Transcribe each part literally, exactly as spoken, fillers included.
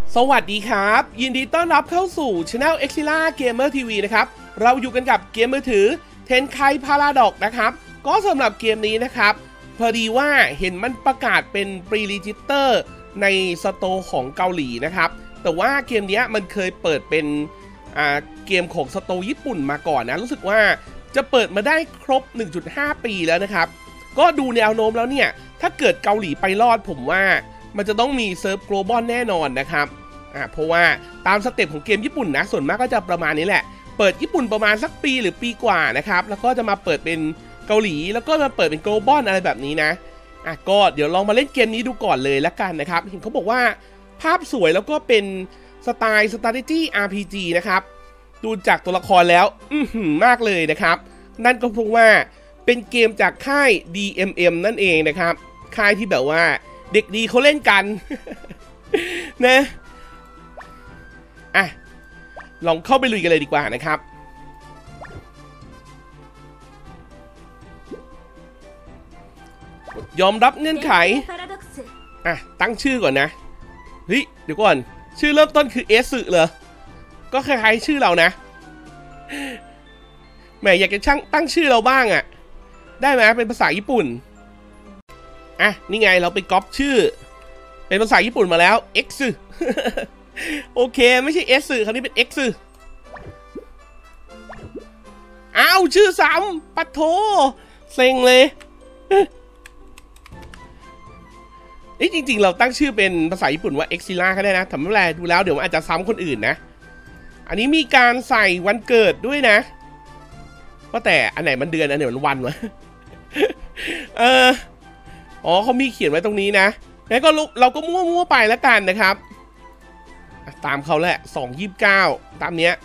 สวัสดีครับยินดีต้อนรับเข้าสู่ Channel Exila Gamer ที วี นะครับเราอยู่กันกับเกมมือถือ Tenkai Paradox นะครับก็สำหรับเกมนี้นะครับพอดีว่าเห็นมันประกาศเป็น Pre-Register ในสโตร์ของเกาหลีนะครับแต่ว่าเกมนี้มันเคยเปิดเป็นอ่าเกมของสโตร์ญี่ปุ่นมาก่อนนะรู้สึกว่าจะเปิดมาได้ครบ หนึ่งจุดห้า ปีแล้วนะครับก็ดูแนวโน้มแล้วเนี่ยถ้าเกิดเกาหลีไปรอดผมว่ามันจะต้องมีเซิร์ฟ Global แน่นอนนะครับอ่าเพราะว่าตามสเต็ปของเกมญี่ปุ่นนะส่วนมากก็จะประมาณนี้แหละเปิดญี่ปุ่นประมาณสักปีหรือปีกว่านะครับแล้วก็จะมาเปิดเป็นเกาหลีแล้วก็มาเปิดเป็น Global อะไรแบบนี้นะอ่ะก็เดี๋ยวลองมาเล่นเกมนี้ดูก่อนเลยละกันนะครับเห็นเขาบอกว่าภาพสวยแล้วก็เป็นสไตล์ Strategy อาร์ พี จี นะครับดูจากตัวละครแล้วอื้อหือมากเลยนะครับนั่นก็เพราะว่าเป็นเกมจากค่าย ดี เอ็ม เอ็ม นั่นเองนะครับค่ายที่แบบว่าเด็กดีเขาเล่นกัน นะอ่ะลองเข้าไปลุยกันเลยดีกว่านะครับยอมรับเงื่อนไขอ่ะตั้งชื่อก่อนนะเฮ้ยเดี๋ยวก่อนชื่อเริ่มต้นคือเอสึเหรอก็คล้ายๆชื่อเรานะแหมอยากจะช่างตั้งชื่อเราบ้างอ่ะได้ไหมเป็นภาษาญี่ปุ่นอ่ะนี่ไงเราไปก๊อปชื่อเป็นภาษาญี่ปุ่นมาแล้ว X โอเคไม่ใช่ S คราวนี้เป็น X อ้าวชื่อซ้ำปัดโถเซ็งเลยนี่จริงๆเราตั้งชื่อเป็นภาษาญี่ปุ่นว่า Exila ก็ได้นะทำไม่เป็นไรดูแล้วเดี๋ยวมันอาจจะซ้ำคนอื่นนะอันนี้มีการใส่วันเกิดด้วยนะว่าแต่อันไหนมันเดือนอันไหนมันวันวะเอออ๋อเขามีเขียนไว้ตรงนี้นะแล้วก็เราก็มั่วๆไปแล้วกันนะครับตามเขาแหละสองยี่สิบเก้าตามเนี้ย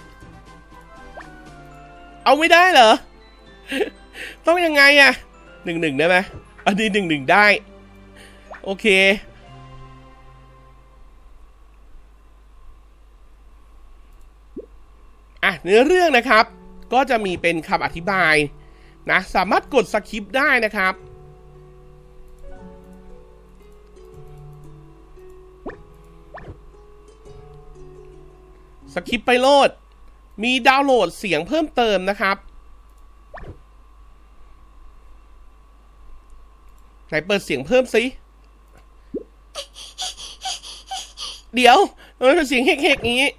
เอาไม่ได้เหรอต้องยังไงอะหนึ่งหนึ่งได้ไหมอันนี้หนึ่งหนึ่งได้โอเคอ่ะเนื้อเรื่องนะครับก็จะมีเป็นคำอธิบายนะสามารถกดสคิปได้นะครับสคิปไปโหลดมีดาวน์โหลดเสียงเพิ่มเติมนะครับไหนเปิดเสียงเพิ่มสิเดี๋ยวมันเป็นเสียงเฮกๆอย่างนี้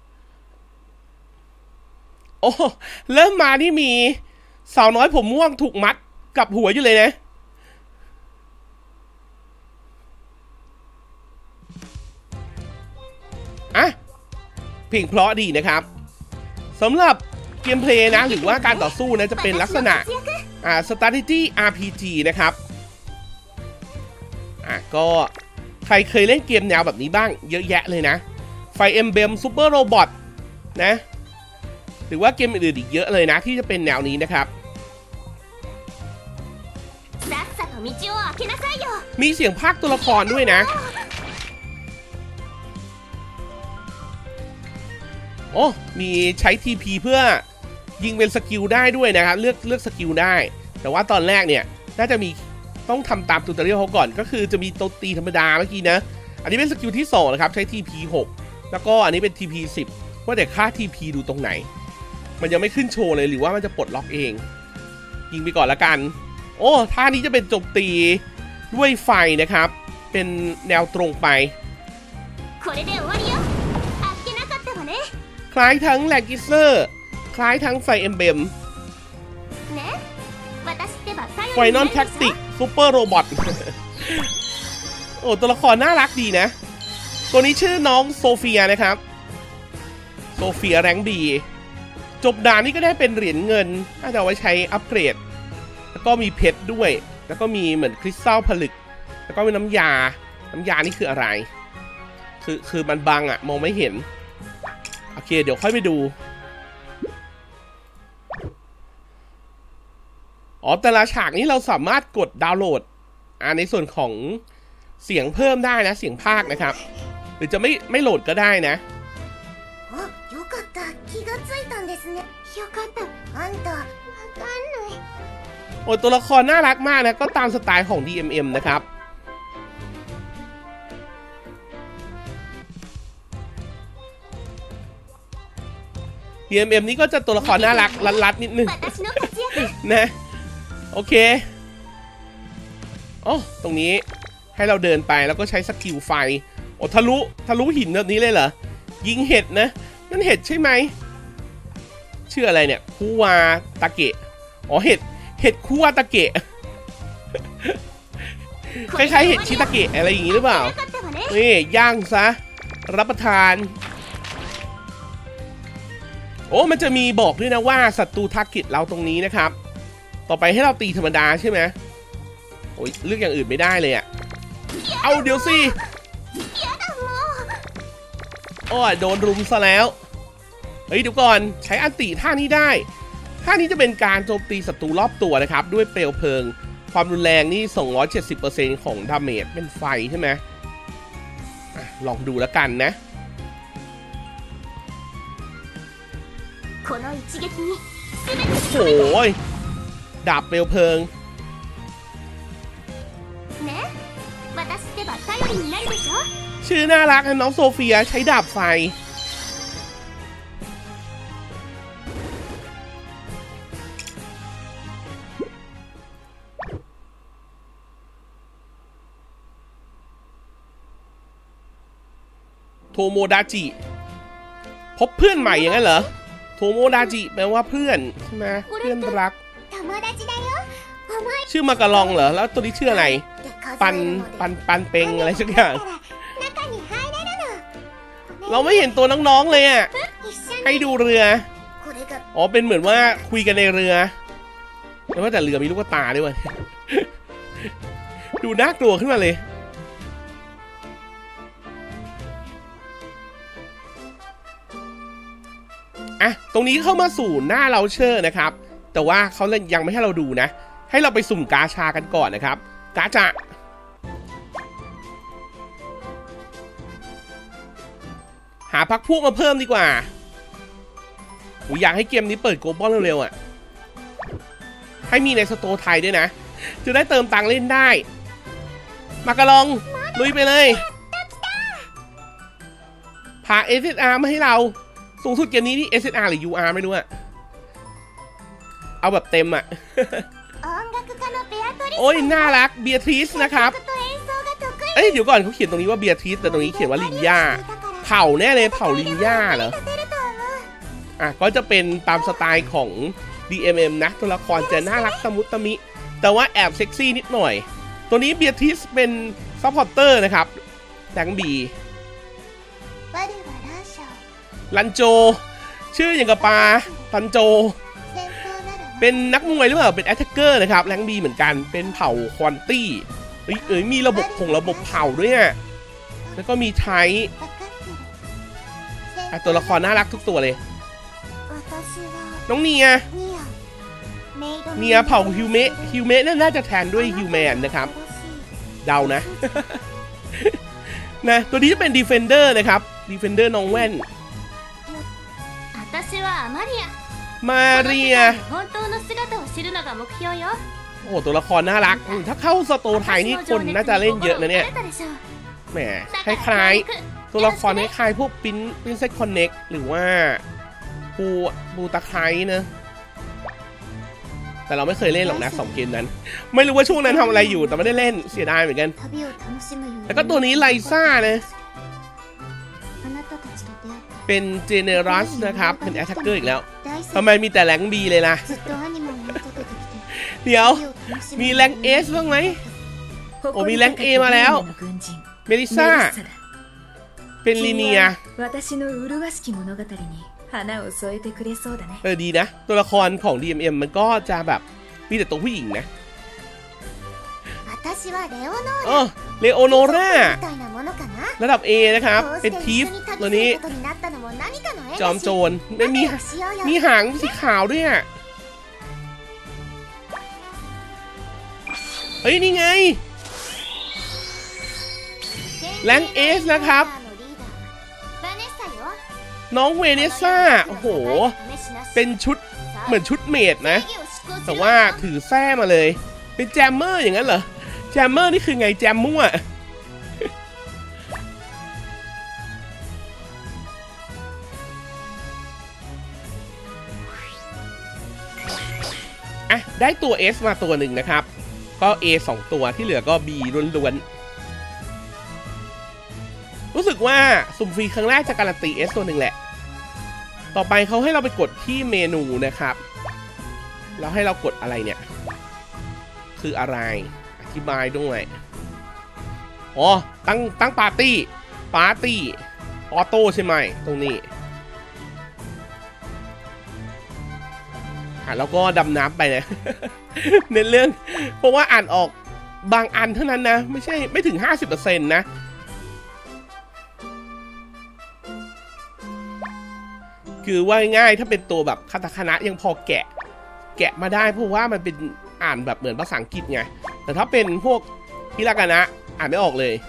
โอ้เริ่มมาที่มีสาวน้อยผมม่วงถูกมัดกับหัวอยู่เลยนะอ่ะเพลงเพราะดีนะครับสำหรับเกมเพลย์นะหรือว่าการต่อสู้นะจะเป็นลักษณะอ่า strategy อาร์ พี จี นะครับอ่ะก็ใครเคยเล่นเกมแนวแบบนี้บ้างเยอะแยะเลยนะ Fire Emblem Super Robot นะหรือว่าเกมอื่นๆอีกเยอะเลยนะที่จะเป็นแนวนี้นะครับมีเสียงพากย์ตัวละครด้วยนะโอ้มีใช้ ที พี เพื่อยิงเป็นสกิลได้ด้วยนะครับเลือกเลือกสกิลได้แต่ว่าตอนแรกเนี่ยน่าจะมีต้องทำตามทูตอเรียลเขาก่อนก็คือจะมีโตตีธรรมดาเมื่อกี้นะอันนี้เป็นสกิลที่สองนะครับใช้ ที พี หกแล้วก็อันนี้เป็น ที พี สิบว่าแต่ค่า ที พี ดูตรงไหนมันยังไม่ขึ้นโชว์เลยหรือว่ามันจะปลดล็อกเองยิงไปก่อนละกันโอ้ท่านี้จะเป็นโจมตีด้วยไฟนะครับเป็นแนวตรงไปคล้ายทั้งแลกิเซอร์คล้ายทั้งไฟเอมเบมไฟนอลแท็กติกซูเปอร์โรบอทโอ้ตัวละครน่ารักดีนะตัวนี้ชื่อน้องโซเฟียนะครับโซเฟียแรงบีจบด่านนี้ก็ได้เป็นเหรียญเงินน่าจะเอาไว้ใช้อัปเกรดแล้วก็มีเพชรด้วยแล้วก็มีเหมือนคริสตัลผลึกแล้วก็มีน้ำยาน้ำยานี่คืออะไรคือคือมันบังอะมองไม่เห็นโอเคเดี๋ยวค่อยไปดูอ๋อแต่ละฉากนี้เราสามารถกดดาวน์โหลดอ่าในส่วนของเสียงเพิ่มได้นะเสียงพากย์นะครับหรือจะไม่ไม่โหลดก็ได้นะโอ้ตัวละครน่ารักมากนะก็ตามสไตล์ของ ดี เอ็ม เอ็ม นะครับดี เอ็ม เอ็ม นี่ก็จะตัวละครน่ารักลัดๆนิดนึงนะโอเคอ๋อตรงนี้ให้เราเดินไปแล้วก็ใช้สกิลไฟโอ้ทะลุทะลุหินแบบนี้เลยเหรอยิงเห็ดนะนั่นเห็ดใช่ไหมชื่ออะไรเนี่ยคูวาตาเกะอ๋อเห็ดเห็ดคูวาตาเกะคล้ายๆเห็ดชิตาเกะอะไรอย่างงี้หรือเปล่านี่ย่างซะรับประทานโอ้มันจะมีบอกด้วยนะว่าศัตรูทาร์เก็ตเราตรงนี้นะครับต่อไปให้เราตีธรรมดาใช่ไหมโอ้ยเลือกอย่างอื่นไม่ได้เลยอะเอาเดี๋ยวสิโอ้ยโดนรุมซะแล้วเฮ้ยเดี๋ยวก่อนใช้อันติท่านี้ได้ท่านี้จะเป็นการโจมตีศัตรูรอบตัวนะครับด้วยเปลวเพลิงความรุนแรงนี่ สองร้อยเจ็ดสิบเปอร์เซ็นต์ ของดาเมจเป็นไฟใช่ไหมอ่ะลองดูแล้วกันนะโอ้ยดาบเปลวเพลิงชื่อน่ารักน้องโซเฟียใช้ดาบไฟโทโมดาจิพบเพื่อนใหม่อย่างนั้นเหรอโทโมดาจิแปลว่าเพื่อนใช่ไหมเพื่อนรักชื่อมากะลองเหรอแล้วตัวนี้ชื่ออะไรปันปันปันเปงอะไรสักอย่างเราไม่เห็นตัวน้องๆเลยอ่ะให้ดูเรืออ๋อเป็นเหมือนว่าคุยกันในเรือแต่ว่าแต่เรือมีลูกตาด้วยวะดูน่ากลัวขึ้นมาเลยอ่ะตรงนี้เข้ามาสู่หน้าเราเชอร์นะครับแต่ว่าเขายังไม่ให้เราดูนะให้เราไปสุ่มกาชากันก่อนนะครับกาชาหาพักพวกมาเพิ่มดีกว่าผมอยากให้เกมนี้เปิดโกลบอลเร็วๆอ่ะให้มีในสโตร์ไทยด้วยนะจะได้เติมตังค์เล่นได้มากระลองลุยไปเลยพา เอส เอส อาร์ มาให้เราสูงสุดเกมนี้นี่ เอส เอส อาร์ หรือ ยู อาร์ ไม่รู้อะเอาแบบเต็มอะโอ้ยน่ารักเบียทริสนะครับเอ้ยเดี๋ยวก่อนเขาเขียนตรงนี้ว่าเบียทริสแต่ตรงนี้เขียนว่าลินย่าเผ่าแน่เลยเผ่าลินย่าเหรออ่ะก็จะเป็นตามสไตล์ของ ดี เอ็ม เอ็ม นะตัวละครจะน่ารักตะมุตะมิแต่ว่าแอบเซ็กซี่นิดหน่อยตัวนี้เบียทริสเป็นซัพพอร์เตอร์นะครับแดงบีลันโจชื่ออย่างกับปลาลันโจเป็นนักมวยหรือเปล่าเป็นแอตแทคเกอร์นะครับแรงบีเหมือนกันเป็นเผ่าควอนตี้เอ้ยเอ้ยมีระบบของระบบเผ่าด้วยอ่ะแล้วก็มีไทตัวละครน่ารักทุกตัวเลยน้องเนียเนียเผ่าฮิวเมะฮิวเมะน่าจะแทนด้วยฮิวแมนนะครับเดานะนะตัวนี้จะเป็นดีเฟนเดอร์นะครับดีเฟนเดอร์น้องแว่นมาเรียโอ้ตัวละครน่ารักถ้าเข้าสโตร์ไทยนี่คนน่าจะเล่นเยอะนะเนี่ยแหมคล้ายๆตัวละครคล้ายๆพวกปิ้นปิ้นเซ็ตคอนเน็กหรือว่าปูปูตะไคร้นะแต่เราไม่เคยเล่นหรอกนะสองเกมนั้นไม่รู้ว่าช่วงนั้นทำอะไรอยู่แต่ไม่ได้เล่นเสียดายเหมือนกันแล้วก็ตัวนี้ไลซ่านะเป็นเจเนอรัสนะครับเป็นแอตแทคเกอร์อีกแล้วทำไมมีแต่แรงบีเลยล่ะเดี๋ยวมีแรงเอสบ้างไหมโอ้มีแรงเอมาแล้วเมลิซ่าเป็นลีเนียเออดีนะตัวละครของ ดี เอ็ม เอ็ม มันก็จะแบบมีแต่ตัวผู้หญิงนะเออเลโอโนราระดับ A นะครับเป็นทีฟตัวนี้จอมโจรไม่มีมีหางสีขาวด้วยอ่ะเฮ้ยนี่ไงแรงเอสนะครับน้องเวเนซ่าโอ้โหเป็นชุดเหมือนชุดเมดนะแต่ว่าถือแส้มาเลยเป็นแจมเมอร์อย่างนั้นเหรอแจมเมอร์นี่คือไงแจมมั่วอ่ะได้ตัว S มาตัวหนึ่งนะครับก็ A สองตัวที่เหลือก็ B ล้วนๆรู้สึกว่าสุ่มฟรีครั้งแรกจะการันตี S ตัวหนึ่งแหละต่อไปเขาให้เราไปกดที่เมนูนะครับแล้วให้เรากดอะไรเนี่ยคืออะไรอธิบายด้วยอ๋อตั้งตั้งปาร์ตี้ปาร์ตี้ออโต้ใช่ไหมตรงนี้อ่ะแล้วก็ดำน้ำไปนะ เน้นเรื่องเพราะว่าอ่านออกบางอันเท่านั้นนะไม่ใช่ไม่ถึง ห้าสิบเปอร์เซ็นต์ นะคือว่าง่ายถ้าเป็นตัวแบบคาตาคานะยังพอแกะแกะมาได้เพราะว่ามันเป็นอ่านแบบเหมือนภาษาอังกฤษไงแต่ถ้าเป็นพวกฮิรากานะอ่านไม่ออกเลย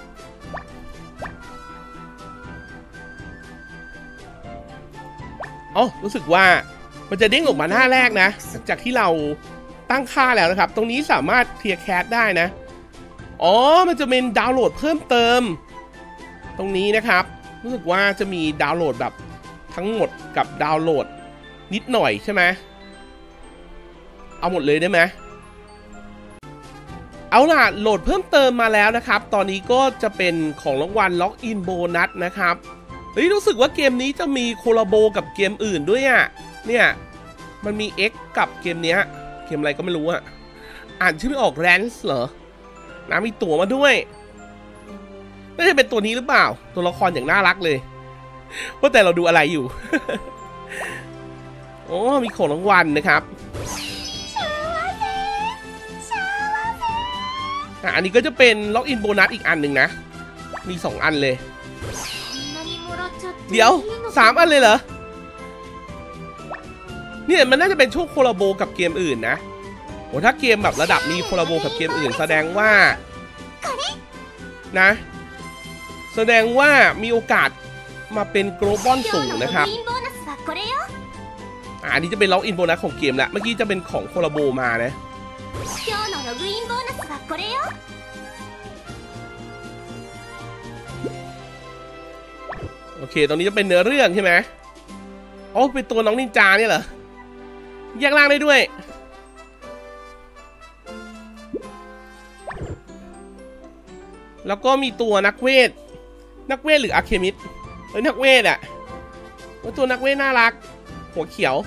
อ๋อรู้สึกว่ามันจะเด้งออกมาหน้าแรกนะจากที่เราตั้งค่าแล้วนะครับตรงนี้สามารถเคลียร์แคสได้นะอ๋อมันจะเป็นดาวน์โหลดเพิ่มเติมตรงนี้นะครับรู้สึกว่าจะมีดาวน์โหลดแบบทั้งหมดกับดาวน์โหลดนิดหน่อยใช่ไหมเอาหมดเลยได้ไหมเอาล่ะโหลดเพิ่มเติมมาแล้วนะครับตอนนี้ก็จะเป็นของรางวัลล็อกอินโบนัสนะครับเฮ้ยรู้สึกว่าเกมนี้จะมีโคลาโบกับเกมอื่นด้วยอ่ะเนี่ยมันมี X กับเกมเนี้ยเกมอะไรก็ไม่รู้อ่ะอ่านชื่อไม่ออกแรนส์เหรอนะมีตั๋วมาด้วยน่าจะเป็นตัวนี้หรือเปล่าตัวละครอย่างน่ารักเลยว่าแต่เราดูอะไรอยู่ โอ้มีของรางวัลนะครับอันนี้ก็จะเป็นล็อกอินโบนัสอีกอันหนึ่งนะมีสองอันเลยเดี๋ยวสามอันเลยเหรอเนี่ยมันน่าจะเป็นช่วงโคลาโบกับเกมอื่นนะโอ้ถ้าเกมแบบระดับมีโคลาโบกับเกมอื่นแสดงว่านะแสดงว่ามีโอกาสมาเป็นโกลบอลสูงนะครับอันนี้จะเป็นล็อกอินโบนัสของเกมละเมื่อกี้จะเป็นของโคลาโบมานะโอเคตรงนี้จะเป็นเนื้อเรื่องใช่ไหมอ๋อเป็นตัวน้องนินจาเนี่ยเหรอแยกล่างได้ด้วยแล้วก็มีตัวนักเวทนักเวทหรืออาร์เคมิสเฮ้ยนักเวทอะว่าตัวนักเวทน่ารักหัวเขียว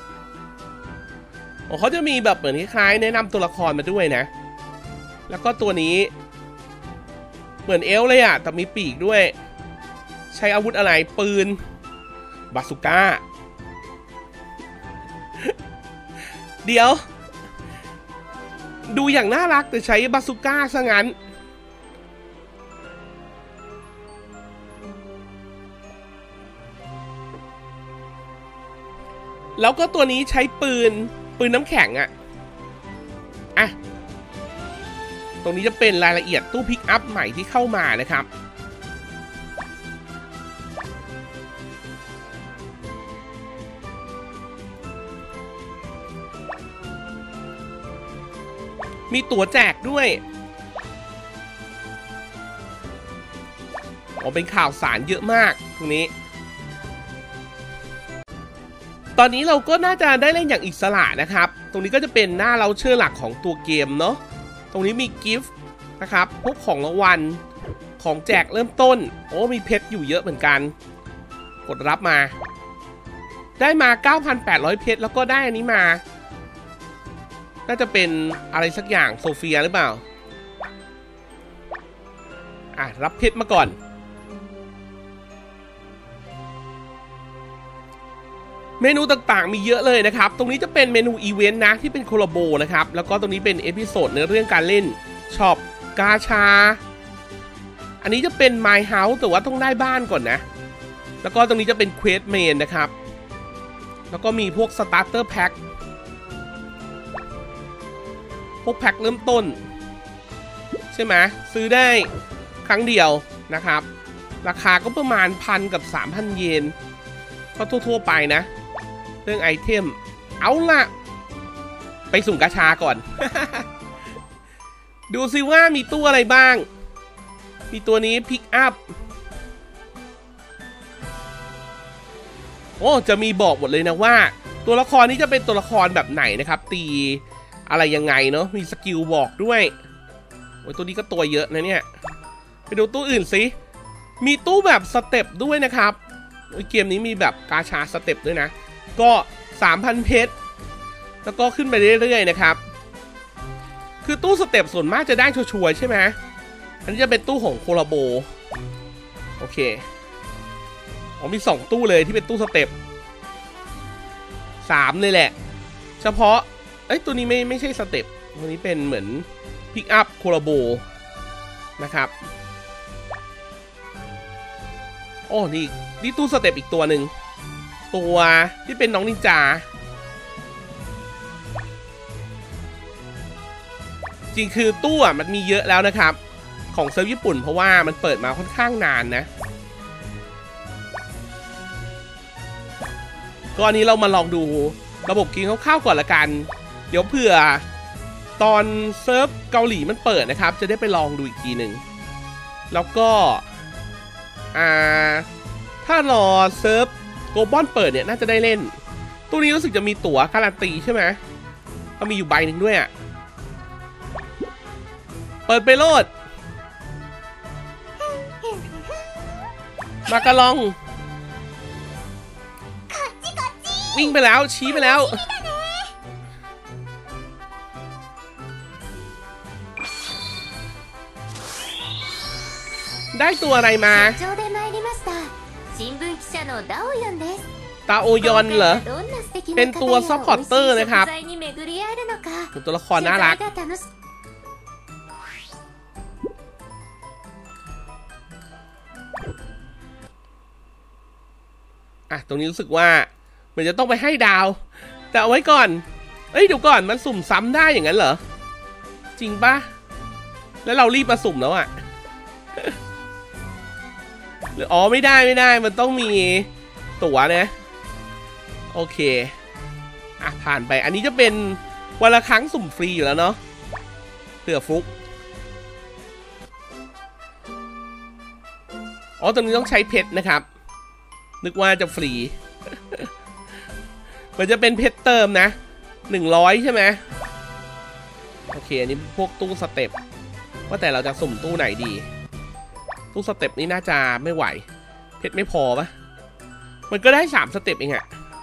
อ๋อเขาจะมีแบบเหมือนคล้ายๆแนะนำตัวละครมาด้วยนะแล้วก็ตัวนี้เหมือนเอลเลยอะแต่มีปีกด้วยใช้อาวุธอะไรปืนบาซูก้าเดี๋ยวดูอย่างน่ารักแต่ใช้บาซูก้าซะงั้นแล้วก็ตัวนี้ใช้ปืนปืนน้ำแข็งอะอ่ะตรงนี้จะเป็นรายละเอียดตู้พิกอัพใหม่ที่เข้ามานะครับมีตั๋วแจกด้วยอ๋อเป็นข่าวสารเยอะมากตรงนี้ตอนนี้เราก็น่าจะได้เล่นอย่างอิสระนะครับตรงนี้ก็จะเป็นหน้าเราเชื่อหลักของตัวเกมเนาะตรงนี้มีกิฟต์นะครับพวกของรางวัลของแจกเริ่มต้นโอ้มีเพชรอยู่เยอะเหมือนกันกดรับมาได้มา เก้าพันแปดร้อย เพชรแล้วก็ได้อันนี้มาน่าจะเป็นอะไรสักอย่างโซเฟียหรือเปล่าอ่ะรับเพชรมาก่อนเมนูต่างๆมีเยอะเลยนะครับตรงนี้จะเป็นเมนูอีเวนต์นะที่เป็นโคลาโบนะครับแล้วก็ตรงนี้เป็นเอพิโซดในเรื่องการเล่นช็อปกาชาอันนี้จะเป็น My House แต่ว่าต้องได้บ้านก่อนนะแล้วก็ตรงนี้จะเป็นเควสเมนนะครับแล้วก็มีพวกสตาร์เตอร์แพ็คพวกแพ็คเริ่มต้นใช่ไหมซื้อได้ครั้งเดียวนะครับราคาก็ประมาณพันกับ สามพัน เยนก็ทั่วๆไปนะเรื่องไอเทมเอาล่ะไปสุ่มกาชาก่อน ดูซิว่ามีตู้อะไรบ้างมีตัวนี้พิกอัพโอ้จะมีบอกหมดเลยนะว่าตัวละครนี้จะเป็นตัวละครแบบไหนนะครับตีอะไรยังไงเนาะมีสกิลบอกด้วยโอ้ยตัวนี้ก็ตัวเยอะนะเนี่ยไปดูตู้อื่นสิมีตู้แบบสเต็ปด้วยนะครับเกมนี้มีแบบกาชาสเต็ปด้วยนะก็ สามพัน เพชรแล้วก็ขึ้นไปเรื่อยๆนะครับคือตู้สเต็ปส่วนมากจะได้ชัวร์ๆใช่ไหมอันนี้จะเป็นตู้ของโคลาโบโอเคอ๋อมีสองตู้เลยที่เป็นตู้สเต็ปสามเลยแหละเฉพาะเอ้ยตัวนี้ไม่ไม่ใช่สเต็ปตัวนี้เป็นเหมือนพิกอัพโคลาโบนะครับโอ้นี่นี่ตู้สเต็ปอีกตัวหนึ่งตัวที่เป็นน้องนินจาจริงคือตู้อ่ะมันมีเยอะแล้วนะครับของเซิร์ฟญี่ปุ่นเพราะว่ามันเปิดมาค่อนข้างนานนะก็อันนี้เรามาลองดูระบบกินคร่าวๆก่อนละกันเดี๋ยวเผื่อตอนเซิร์ฟเกาหลีมันเปิดนะครับจะได้ไปลองดูอีกทีหนึ่งแล้วก็อ่าถ้ารอเซิร์ฟโกลบอลเปิดเนี่ยน่าจะได้เล่นตู้นี้รู้สึกจะมีตั๋วการันตีใช่ไหมก็มีอยู่ใบหนึ่งด้วยอ่ะเปิดไปโลดมากระลองวิ่งไปแล้วชี้ไปแล้วได้ตัวอะไรมาตาโอยอนเหรอเป็นตัวซัพพอร์เตอร์นะครับเป็นตัวละครน่ารักอ่ะตรงนี้รู้สึกว่าเหมือนจะต้องไปให้ดาวแต่เอาไว้ก่อนเอ้ยเดี๋ยวก่อนมันสุ่มซ้ำได้อย่างนั้นเหรอจริงปะแล้วเรารีบมาสุ่มแล้วอ่ะหรืออ๋อไม่ได้ไม่ได้มันต้องมีตั๋วนะโอเคอ่ะผ่านไปอันนี้จะเป็นวันละครั้งสุ่มฟรีอยู่แล้วเนาะเผื่อฟลุกอ๋อตรงนี้ต้องใช้เพชรนะครับนึกว่าจะฟรีมันจะเป็นเพชรเติมนะหนึ่งร้อยใช่ไหมโอเคอันนี้พวกตู้สเต็ปว่าแต่เราจะสุ่มตู้ไหนดีตู้สเต็ปนี่น่าจะไม่ไหวเพชรไม่พอปะมันก็ได้สามสเต็ปเองอะ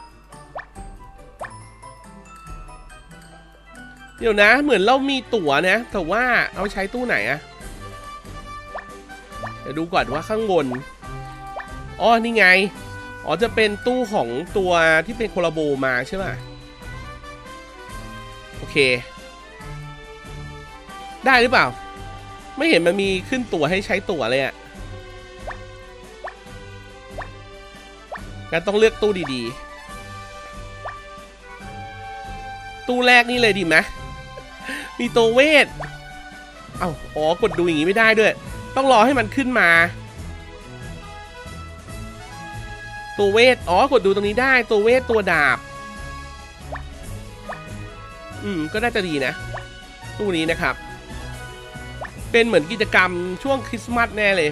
เดี๋ยวนะเหมือนเรามีตั๋วนะแต่ว่าเอาใช้ตู้ไหนอะเดี๋ยวดูก่อนว่าข้างบนอ๋อนี่ไงอ๋อจะเป็นตู้ของตัวที่เป็นโคลาโบมาใช่ไหมโอเคได้หรือเปล่าไม่เห็นมันมีขึ้นตั๋วให้ใช้ตั๋วเลยอะงั้นต้องเลือกตู้ดีๆตู้แรกนี่เลยดีไหมมีตัวเวทเอ้าอ๋อกดดูอย่างนี้ไม่ได้ด้วยต้องรอให้มันขึ้นมาตัวเวทอ๋อกดดูตรงนี้ได้ตัวเวทตัวดาบอืมก็น่าจะดีนะตู้นี้นะครับเป็นเหมือนกิจกรรมช่วงคริสต์มาสแน่เลย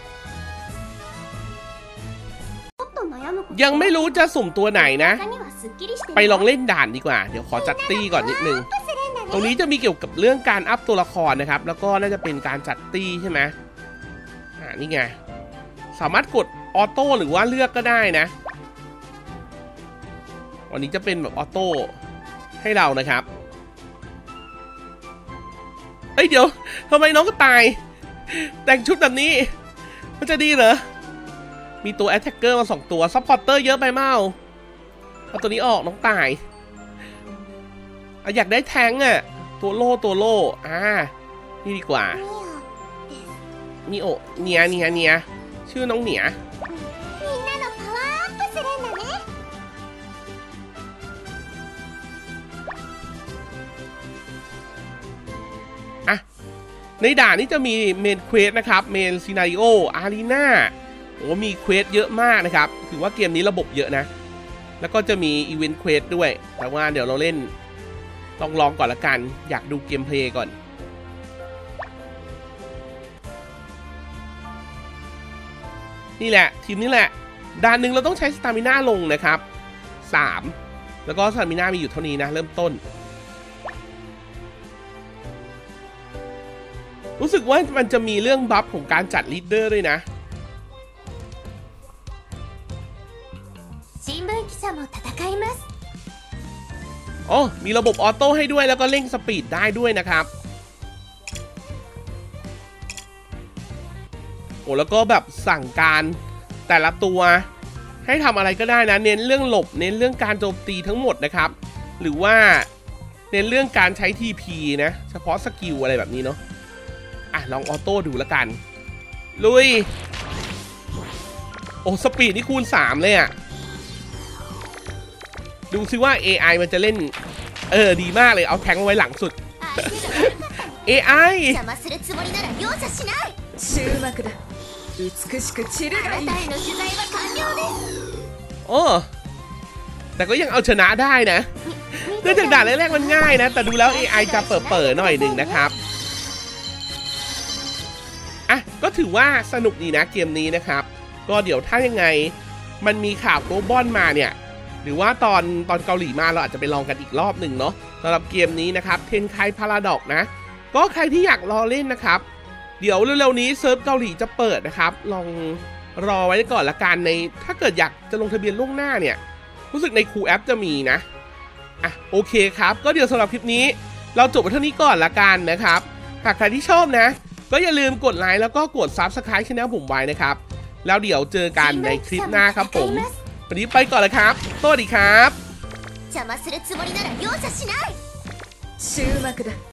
ยังไม่รู้จะสุ่มตัวไหนนะไปลองเล่นด่านดีกว่าเดี๋ยวขอจัดตี้ก่อนนิดนึงตรงนี้จะมีเกี่ยวกับเรื่องการอัพตัวละครนะครับแล้วก็น่าจะเป็นการจัดตี้ใช่ไหมอ่านี่ไงสามารถกดออโต้หรือว่าเลือกก็ได้นะวันนี้จะเป็นแบบออโต้ให้เรานะครับเอ้ยเดี๋ยวทำไมน้องก็ตายแต่งชุดแบบนี้มันจะดีเหรอมีตัวแอตแทคเกอร์มาสองตัวซัพพอร์เตอร์เยอะไปเมาเอาตัวนี้ออกน้องตายอยากได้แทงอ่ะตัวโล่ตัวโล่อ่านี่ดีกว่านี่โอเนียเนียเนียชื่อน้องเหนียอ่ะในด่านนี้จะมีเมนเควสนะครับเมนซีนาริโออารีนาโอ้มีเควสเยอะมากนะครับถือว่าเกมนี้ระบบเยอะนะแล้วก็จะมีอีเวนต์เควสด้วยแต่ว่าเดี๋ยวเราเล่นต้องลองก่อนละกันอยากดูเกมเพลย์ก่อนนี่แหละทีมนี้แหละด่านหนึ่งเราต้องใช้สตามิน่าลงนะครับสามแล้วก็สตามิน่ามีอยู่เท่านี้นะเริ่มต้นรู้สึกว่ามันจะมีเรื่องบัฟของการจัดลีดเดอร์ด้วยนะอ๋อมีระบบออโต้ให้ด้วยแล้วก็เร่งสปีดได้ด้วยนะครับโอ้แล้วก็แบบสั่งการแต่ละตัวให้ทำอะไรก็ได้นะเน้นเรื่องหลบเน้นเรื่องการโจมตีทั้งหมดนะครับหรือว่าเน้นเรื่องการใช้ ที พี นะเฉพาะสกิลอะไรแบบนี้เนาะอ่ะลองออโต้ดูแล้วกันลุยโอ้สปีดนี่คูณสามเลยอะดูซิว่า เอ ไอ มันจะเล่นเออดีมากเลยเอาแทงไว้หลังสุด เอ ไอ โอ้แต่ก็ยังเอาชนะได้นะเนื่องจากด่านแรกๆมันง่ายนะแต่ดูแล้ว เอ ไอ จะเปิดๆหน่อยหนึ่งนะครับอ่ะก็ถือว่าสนุกดีนะเกมนี้นะครับก็เดี๋ยวถ้ายังไงมันมีข่าวโกลบอลมาเนี่ยหรือว่าตอนตอนเกาหลีมาเราอาจจะไปลองกันอีกรอบหนึ่งเนาะสำหรับเกมนี้นะครับเทนไคพาราดอกนะก็ใครที่อยากรอเล่นนะครับเดี๋ยวเร็วๆนี้เซิร์ฟเกาหลีจะเปิดนะครับลองรอไว้ก่อนละกันในถ้าเกิดอยากจะลงทะเบียนล่วงหน้าเนี่ยรู้สึกในคูแอปจะมีนะอ่ะโอเคครับก็เดี๋ยวสำหรับคลิปนี้เราจบไปเท่านี้ก่อนละกันนะครับหากใครที่ชอบนะก็อย่าลืมกดไลค์แล้วก็กด ซับสไครบ์ ช่องผมไว้นะครับแล้วเดี๋ยวเจอกันในคลิปหน้าครับผมวันนี้ไปก่อนเลยครับสวัสดีครับ